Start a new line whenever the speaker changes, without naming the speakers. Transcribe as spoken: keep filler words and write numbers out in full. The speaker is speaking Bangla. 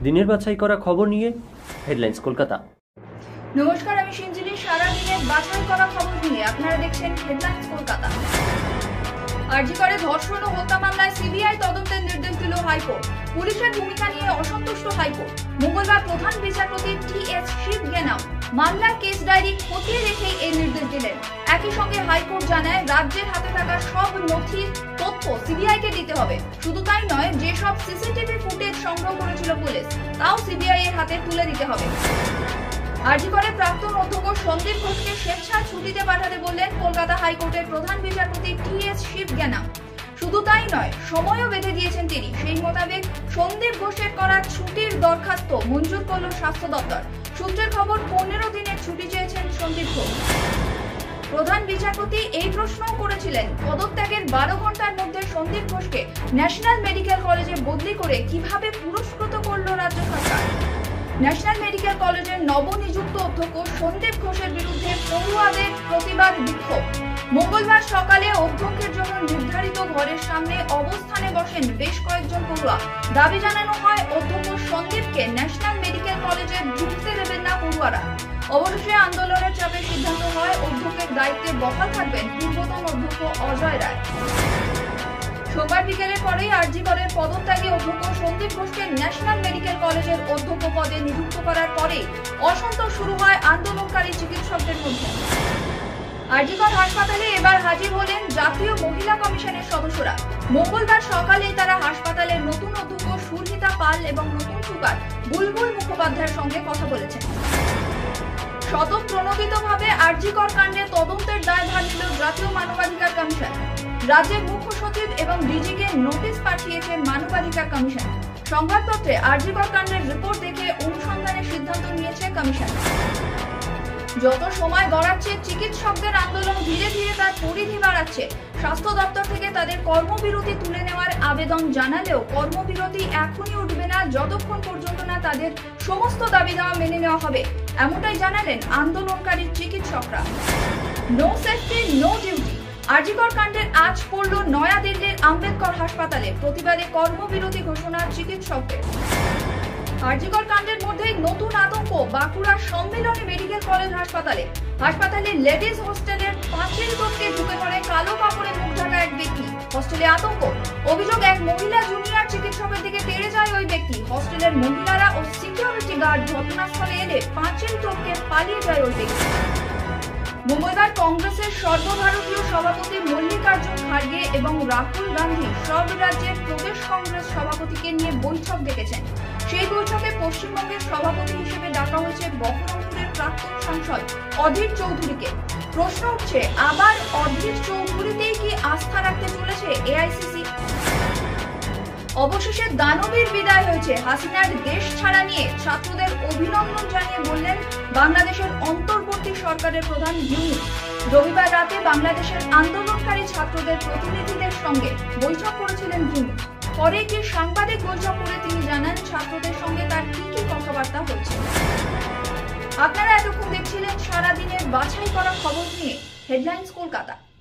দিনের বাছাই করা খবর নিয়ে হেডলাইন্স কলকাতা।
নমস্কার, আমি সিঞ্জিনী। সারা দিনের বাছাই করা খবর নিয়ে আপনারা দেখছেন হেডলাইন্স কলকাতা। আরজি করে ধর্ষণ ও হত্যা মামলায় সিবিআই তদন্তের নির্দেশ দিল হাইকোর্ট। পুলিশের ভূমিকা নিয়ে অসন্তুষ্ট হাইকোর্ট। মঙ্গলবার প্রধান বিচারপতি টি এস শিবজ্ঞানম মামলার কেস ডায়েরি খতিয়ে রেখেই এই নির্দেশ দিলেন। একই সঙ্গে হাইকোর্ট জানায়, রাজ্যের হাতে থাকা সব নথির তথ্য সিবিআই কে দিতে হবে। শুধু তাই নয়, যেসব সিসিটিভি ফুটেজ সংগ্রহ করেছিল পুলিশ, তাও সিবিআই এর হাতে তুলে দিতে হবে। আরজি করে প্রাক্তন অধ্যক্ষ সন্দীপ ঘোষকে স্বেচ্ছায় ছুটিতে পাঠাতে বললেন কলকাতা হাইকোর্টের প্রধান বিচারপতি টি এস শিবজ্ঞানম। শুধু তাই নয়, সময়ও বেঁধে দিয়েছেন তিনি। সেই মোতাবেক সন্দীপ ঘোষের করা ছুটির দরখাস্ত মঞ্জুর করল স্বাস্থ্য দপ্তর। সূত্রের খবর, পনেরো দিনের ছুটি চেয়েছেন সন্দীপ ঘোষ। প্রধান বিচারপতি এই প্রশ্নও করেছিলেন, পদত্যাগের বারো ঘন্টার মধ্যে সন্দীপ ঘোষকে ন্যাশনাল মেডিকেল কলেজে বদলি করে কিভাবে পুরস্কৃত করল রাজ্য সরকার। ন্যাশনাল মেডিকেল কলেজের নবনিযুক্ত অধ্যক্ষ সন্দীপ ঘোষের বিরুদ্ধে পড়ুয়াদের প্রতিবাদ বিক্ষোভ। মঙ্গলবার সকালে অধ্যক্ষের জন্য নির্ধারিত ঘরের সামনে অবস্থানে বসেন বেশ কয়েকজন পড়ুয়া। দাবি জানানো হয়, অধ্যক্ষ সন্দীপকে ন্যাশনাল মেডিকেল কলেজে ঢুকতে দেবেন না পড়ুয়ারা। অবশেষে আন্দোলনের চাপে সিদ্ধান্ত হয়, অধ্যক্ষের দায়িত্বে বহাল থাকবেন পূর্বতন অধ্যক্ষ অজয় রায়। সোমবার বিকেলের পরেই আরজি করের পদত্যাগী অধ্যক্ষ সন্দীপ ঘোষকে ন্যাশনাল মেডিকেল কলেজের অধ্যক্ষ পদে নিযুক্ত করার পরে অসন্তোষ শুরু হয় আন্দোলনকারী চিকিৎসকদের মধ্যে। আরজি কর হাসপাতালে এবার হাজির হলেন জাতীয় মহিলা কমিশনের সদস্যরা। মঙ্গলবার সকালে তারা হাসপাতালের নতুন অধ্যক্ষ সুরহিতা পাল এবং নতুন সুপার বুলবুল মুখোপাধ্যায়ের সঙ্গে কথা বলেছেন। স্বতঃপ্রণোদিতভাবে আরজি কর কাণ্ডে তদন্তের দায়ভার নিল জাতীয় মানবাধিকার কমিশন। রাজ্যের মুখ্য সচিব এবং ডিজিকে নোটিশ পাঠিয়েছে মানবাধিকার কমিশন। সংবাদপত্রে আরজি কর কাণ্ডের রিপোর্ট দেখে অনুসন্ধানের সিদ্ধান্ত নিয়েছে কমিশন। যত সময় গড়াচ্ছে, চিকিৎসকদের আন্দোলন ধীরে ধীরে তার পরিধি বাড়াচ্ছে। স্বাস্থ্য দপ্তর থেকে তাদের কর্মবিরতি তুলে নেওয়ার আবেদন জানালেও কর্মবিরতি এখনই উঠবে না যতক্ষণ পর্যন্ত না তাদের সমস্ত দাবি দেওয়া মেনে নেওয়া হবে, এমনটাই জানালেন আন্দোলনকারী চিকিৎসকরা। No safety no duty. RG Kar কাণ্ডের আজ পড়ল নয়াদিল্লির আম্বেদকর হাসপাতালে। প্রতিবাদে কর্মবিরতি ঘোষণা চিকিৎসকদের। আরজি কর কাণ্ডের মধ্যেই নতুন আতঙ্ক বাঁকুড়ার সম্মিলনী মেডিকেল কলেজ হাসপাতালে। হাসপাতালে লেডিস হোস্টেলের পাঁচিল টপকে ঢুকে পড়ে কালো কাপড়ে মুখ ঢাকা এক ব্যক্তি। হোস্টেলে আতঙ্ক। অভিযোগ, এক মহিলা জুনিয়র চিকিৎসকের দিকে তেড়ে যায় ওই ব্যক্তি। হোস্টেলের মহিলারা ও সিকিউরিটি গার্ড ঘটনাস্থলে এলে পাঁচিল টপকে পালিয়ে যায় ওই ব্যক্তি। মঙ্গলবার কংগ্রেসের সর্বভারতীয় সভাপতি মল্লিকার্জুন খার্গে এবং রাহুল গান্ধী সব রাজ্যের প্রদেশ কংগ্রেস সভাপতিকে নিয়ে বৈঠক ডেকেছেন। সেই বৈঠকে পশ্চিমবঙ্গের সভাপতি হিসেবে ডাকা হয়েছে বহরমপুরের প্রাক্তন সাংসদ অধীর চৌধুরীকে। প্রশ্ন উঠছে, আবার অধীর চৌধুরীতেই কি আস্থা রাখতে চলেছে এআইসিসি? অবশেষে দানবীর বিদায় হয়েছে। হাসিনার দেশ ছাড়া নিয়ে ছাত্রদের অভিনন্দন জানিয়ে বললেন বাংলাদেশের অন্তর্বর্তী সরকারের প্রধান ইউনূস। রবিবার রাতে বাংলাদেশের আন্দোলনকারী ছাত্রদের প্রতিনিধিদের সঙ্গে বৈঠক করেছিলেন ইউনূস। পরে একটি সাংবাদিক বৈঠক করে তিনি জানান, ছাত্রদের সঙ্গে তার কি কি কথাবার্তা হয়েছে। আপনারা এতক্ষণ দেখছিলেন সারাদিনের বাছাই করা খবর নিয়ে হেডলাইন্স কলকাতা।